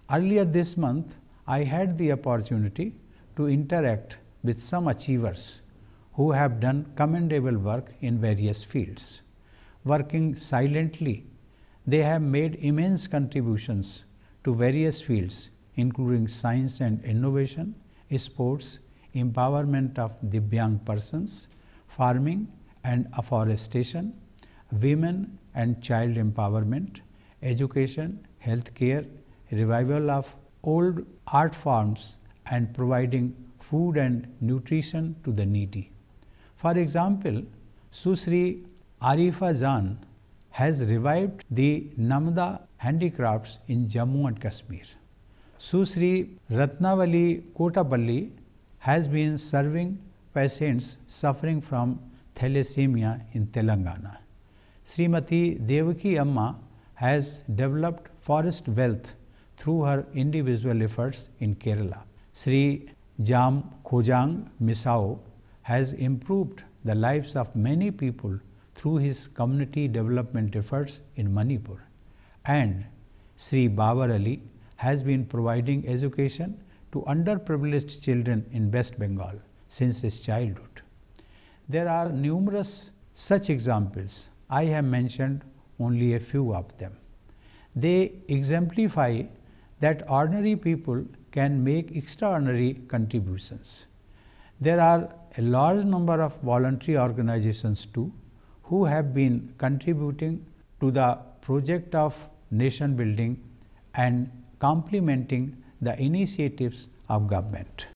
Earlier this month, I had the opportunity to interact with some achievers who have done commendable work in various fields. Working silently, they have made immense contributions to various fields, including science and innovation, sports, empowerment of Divyang persons, farming and afforestation, women and child empowerment, education, healthcare, revival of old art forms, and providing food and nutrition to the needy. For example, Susri Arifa Jan has revived the Namda handicrafts in Jammu and Kashmir. Susri Ratnavali Kotapalli has been serving patients suffering from thalassemia in Telangana. Srimati Devaki Amma has developed forest wealth through her individual efforts in Kerala. Sri Jam Khojang Misao has improved the lives of many people through his community development efforts in Manipur. And Sri Babar Ali has been providing education to underprivileged children in West Bengal since his childhood. There are numerous such examples. I have mentioned only a few of them. They exemplify that ordinary people can make extraordinary contributions. There are a large number of voluntary organizations too who have been contributing to the project of nation building and complementing the initiatives of government.